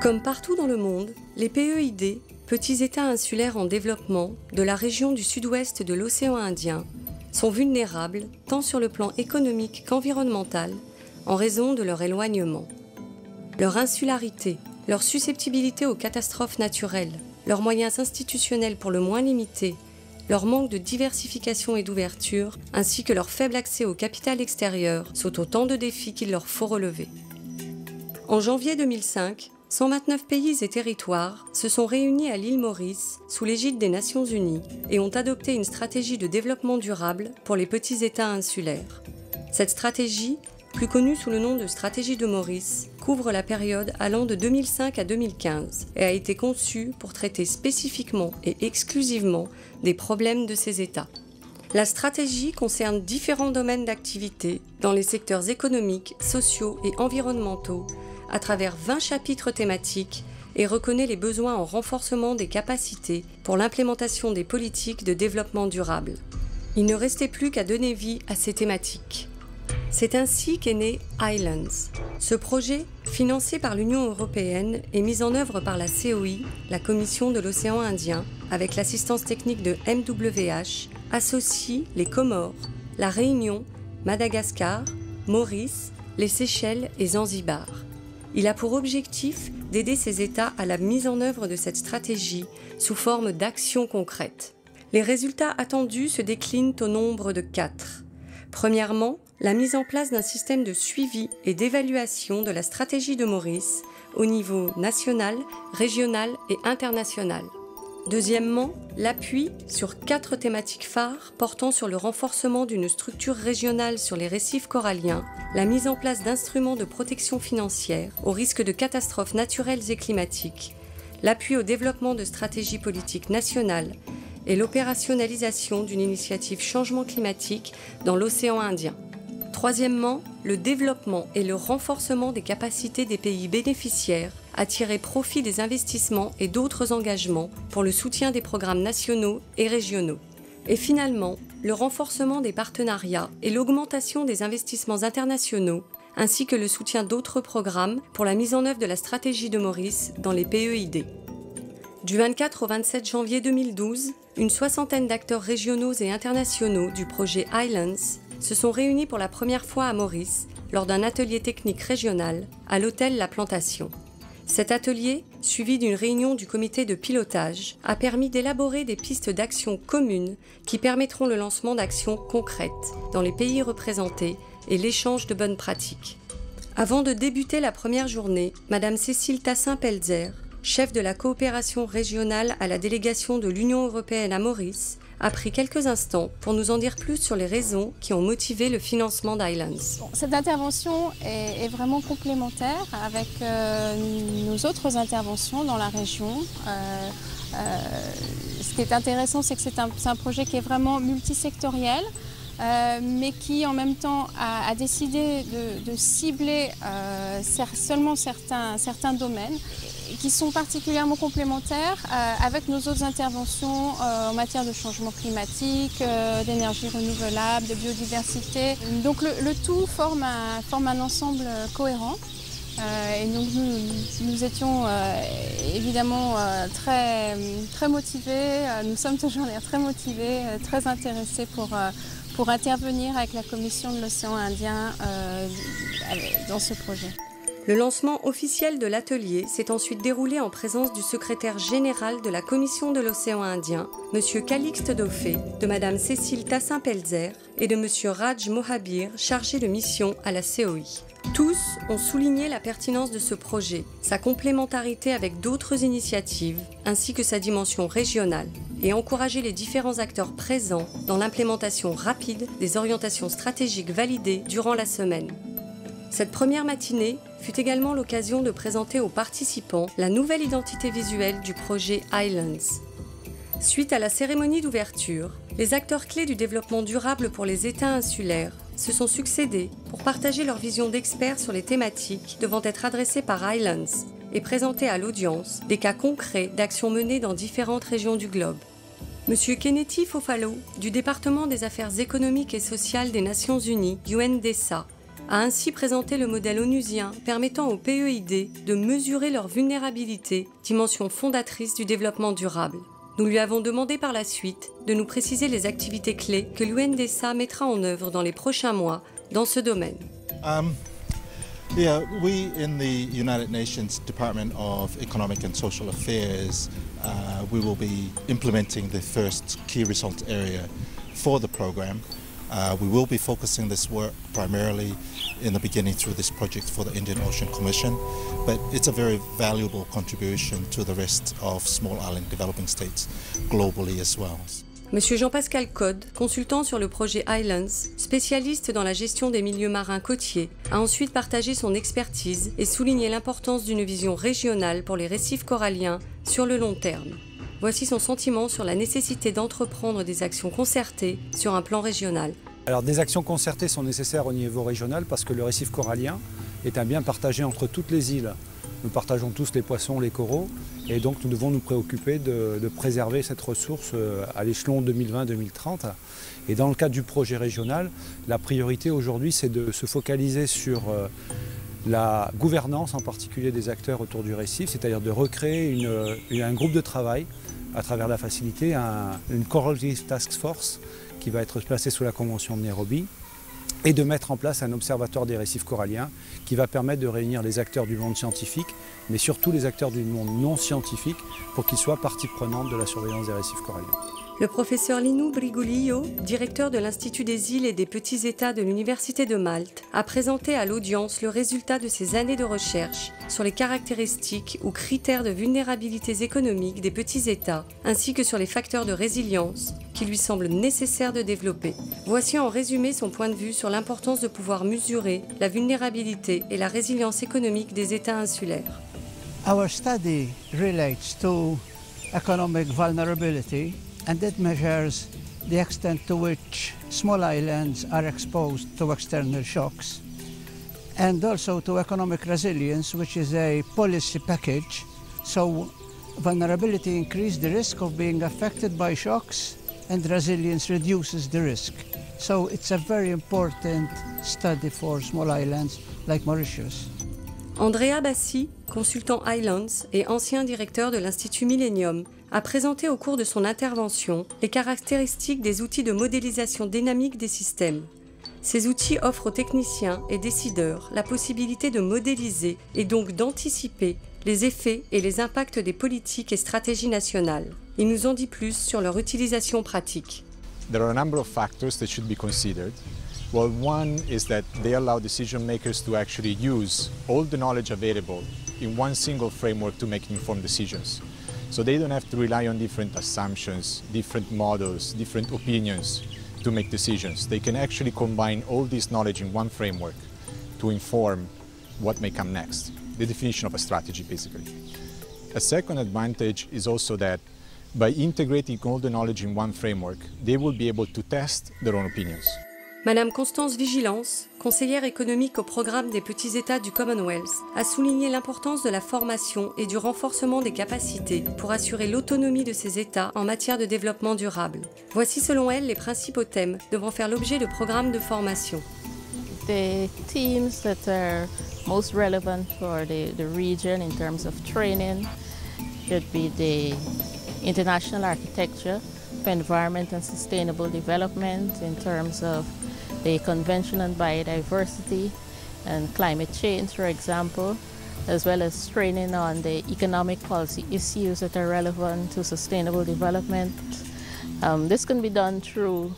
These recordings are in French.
Comme partout dans le monde, les PEID, petits États insulaires en développement de la région du sud-ouest de l'océan Indien, sont vulnérables tant sur le plan économique qu'environnemental en raison de leur éloignement. Leur insularité, leur susceptibilité aux catastrophes naturelles, leurs moyens institutionnels pour le moins limités, leur manque de diversification et d'ouverture, ainsi que leur faible accès au capital extérieur sont autant de défis qu'il leur faut relever. En janvier 2005, 129 pays et territoires se sont réunis à l'île Maurice sous l'égide des Nations Unies et ont adopté une stratégie de développement durable pour les petits États insulaires. Cette stratégie, plus connue sous le nom de stratégie de Maurice, couvre la période allant de 2005 à 2015 et a été conçue pour traiter spécifiquement et exclusivement des problèmes de ces États. La stratégie concerne différents domaines d'activité dans les secteurs économiques, sociaux et environnementaux à travers 20 chapitres thématiques et reconnaît les besoins en renforcement des capacités pour l'implémentation des politiques de développement durable. Il ne restait plus qu'à donner vie à ces thématiques. C'est ainsi qu'est né Islands. Ce projet, financé par l'Union européenne et mis en œuvre par la COI, la Commission de l'océan Indien, avec l'assistance technique de MWH, associe les Comores, la Réunion, Madagascar, Maurice, les Seychelles et Zanzibar. Il a pour objectif d'aider ces États à la mise en œuvre de cette stratégie sous forme d'actions concrètes. Les résultats attendus se déclinent au nombre de 4. Premièrement, la mise en place d'un système de suivi et d'évaluation de la stratégie de Maurice au niveau national, régional et international. Deuxièmement, l'appui sur 4 thématiques phares portant sur le renforcement d'une structure régionale sur les récifs coralliens, la mise en place d'instruments de protection financière au risque de catastrophes naturelles et climatiques, l'appui au développement de stratégies politiques nationales et l'opérationnalisation d'une initiative changement climatique dans l'océan Indien. Troisièmement, le développement et le renforcement des capacités des pays bénéficiaires à tirer profit des investissements et d'autres engagements pour le soutien des programmes nationaux et régionaux. Et finalement, le renforcement des partenariats et l'augmentation des investissements internationaux, ainsi que le soutien d'autres programmes pour la mise en œuvre de la stratégie de Maurice dans les PEID. Du 24 au 27 janvier 2012, une soixantaine d'acteurs régionaux et internationaux du projet Islands se sont réunis pour la première fois à Maurice lors d'un atelier technique régional à l'hôtel La Plantation. Cet atelier, suivi d'une réunion du comité de pilotage, a permis d'élaborer des pistes d'action communes qui permettront le lancement d'actions concrètes dans les pays représentés et l'échange de bonnes pratiques. Avant de débuter la première journée, Madame Cécile Tassin-Pelzer, chef de la coopération régionale à la délégation de l'Union européenne à Maurice, a pris quelques instants pour nous en dire plus sur les raisons qui ont motivé le financement d'Islands. Cette intervention est vraiment complémentaire avec nos autres interventions dans la région. Ce qui est intéressant, c'est que c'est un projet qui est vraiment multisectoriel, mais qui en même temps a décidé de cibler seulement certains domaines qui sont particulièrement complémentaires avec nos autres interventions en matière de changement climatique, d'énergie renouvelable, de biodiversité. Donc le tout forme un ensemble cohérent. Et donc nous étions évidemment très motivés, nous sommes toujours très motivés, très intéressés pour intervenir avec la Commission de l'océan Indien dans ce projet. Le lancement officiel de l'atelier s'est ensuite déroulé en présence du secrétaire général de la Commission de l'océan Indien, M. Calixte Daufé, de Mme Cécile Tassin-Pelzer et de M. Raj Mohabir, chargé de mission à la COI. Tous ont souligné la pertinence de ce projet, sa complémentarité avec d'autres initiatives, ainsi que sa dimension régionale, et encouragé les différents acteurs présents dans l'implémentation rapide des orientations stratégiques validées durant la semaine. Cette première matinée fut également l'occasion de présenter aux participants la nouvelle identité visuelle du projet Islands. Suite à la cérémonie d'ouverture, les acteurs clés du développement durable pour les États insulaires se sont succédés pour partager leur vision d'experts sur les thématiques devant être adressées par Islands et présenter à l'audience des cas concrets d'actions menées dans différentes régions du globe. M. Kennedy Fofalo, du département des affaires économiques et sociales des Nations Unies, UNDESA, a ainsi présenté le modèle onusien permettant aux PEID de mesurer leur vulnérabilité, dimension fondatrice du développement durable. Nous lui avons demandé par la suite de nous préciser les activités clés que l'UNDESA mettra en œuvre dans les prochains mois dans ce domaine. We in the United Nations Department of Economic and Social Affairs, we will be implementing the first key result area for the program. We will be focusing this work primarily in the beginning through this project for the Indian Ocean Commission, but it's a very valuable contribution to the rest of small island developing states globally as well. Monsieur Jean-Pascal Code, consultant sur le projet Islands, spécialiste dans la gestion des milieux marins côtiers, a ensuite partagé son expertise et souligné l'importance d'une vision régionale pour les récifs coralliens sur le long terme. Voici son sentiment sur la nécessité d'entreprendre des actions concertées sur un plan régional. Alors, des actions concertées sont nécessaires au niveau régional parce que le récif corallien est un bien partagé entre toutes les îles. Nous partageons tous les poissons, les coraux, et donc nous devons nous préoccuper de préserver cette ressource à l'échelon 2020-2030. Et dans le cadre du projet régional, la priorité aujourd'hui, c'est de se focaliser sur la gouvernance, en particulier des acteurs autour du récif, c'est-à-dire de recréer un groupe de travail à travers la facilité, une Coral Reef Task Force qui va être placée sous la Convention de Nairobi, et de mettre en place un observatoire des récifs coralliens qui va permettre de réunir les acteurs du monde scientifique, mais surtout les acteurs du monde non scientifique, pour qu'ils soient partie prenante de la surveillance des récifs coralliens. Le professeur Lino Briguglio, directeur de l'Institut des îles et des petits États de l'Université de Malte, a présenté à l'audience le résultat de ses années de recherche sur les caractéristiques ou critères de vulnérabilités économiques des petits États, ainsi que sur les facteurs de résilience qu'il lui semble nécessaire de développer. Voici en résumé son point de vue sur l'importance de pouvoir mesurer la vulnérabilité et la résilience économique des États insulaires. Our study relates to economic vulnerability, and it measures the extent to which small islands are exposed to external shocks, and also to economic resilience, which is a policy package. So vulnerability increases the risk of being affected by shocks, and resilience reduces the risk. So it's a very important study for small islands like Mauritius. Andrea Bassi, consultant Islands et ancien directeur de l'Institut Millennium, a présenté au cours de son intervention les caractéristiques des outils de modélisation dynamique des systèmes. Ces outils offrent aux techniciens et décideurs la possibilité de modéliser et donc d'anticiper les effets et les impacts des politiques et stratégies nationales. Il nous en dit plus sur leur utilisation pratique. There are a number of factors that should be considered. Well, one is that they allow decision makers to actually use all the knowledge available in one single framework to make informed decisions. So they don't have to rely on different assumptions, different models, different opinions to make decisions. They can actually combine all this knowledge in one framework to inform what may come next, the definition of a strategy basically. A second advantage is also that by integrating all the knowledge in one framework, they will be able to test their own opinions. Madame Constance Vigilance, conseillère économique au programme des petits États du Commonwealth, a souligné l'importance de la formation et du renforcement des capacités pour assurer l'autonomie de ces États en matière de développement durable. Voici selon elle les principaux thèmes devant faire l'objet de programmes de formation. The themes that are most relevant for the region in terms of training should be the international architecture for environment and sustainable development in terms of the Convention on Biodiversity and climate change, for example, as well as training on the economic policy issues that are relevant to sustainable development. This can be done through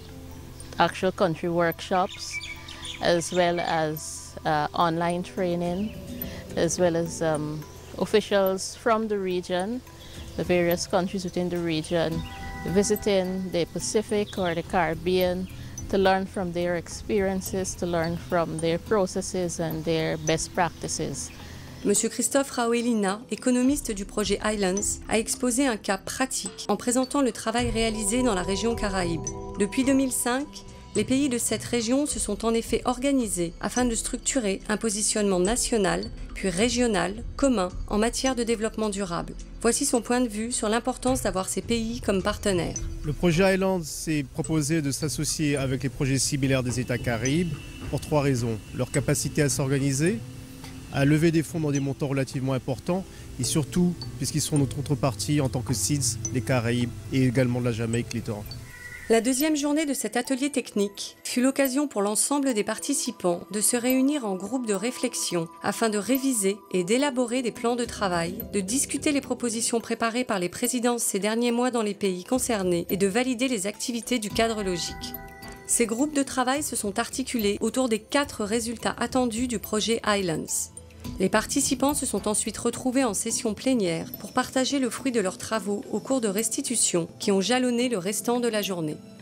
actual country workshops, as well as online training, as well as officials from the region, the various countries within the region, visiting the Pacific or the Caribbean to learn from their experiences, to learn from their processes and their best practices. Monsieur Christophe Raoelina, économiste du projet Islands, a exposé un cas pratique en présentant le travail réalisé dans la région Caraïbe. Depuis 2005, les pays de cette région se sont en effet organisés afin de structurer un positionnement national puis régional commun en matière de développement durable. Voici son point de vue sur l'importance d'avoir ces pays comme partenaires. Le projet Islands s'est proposé de s'associer avec les projets similaires des États Caraïbes pour 3 raisons. Leur capacité à s'organiser, à lever des fonds dans des montants relativement importants et surtout puisqu'ils seront notre contrepartie en tant que SEEDS, les Caraïbes et également de la Jamaïque littoral. La deuxième journée de cet atelier technique fut l'occasion pour l'ensemble des participants de se réunir en groupe de réflexion afin de réviser et d'élaborer des plans de travail, de discuter les propositions préparées par les présidences ces derniers mois dans les pays concernés et de valider les activités du cadre logique. Ces groupes de travail se sont articulés autour des 4 résultats attendus du projet Islands. Les participants se sont ensuite retrouvés en session plénière pour partager le fruit de leurs travaux au cours de restitutions qui ont jalonné le restant de la journée.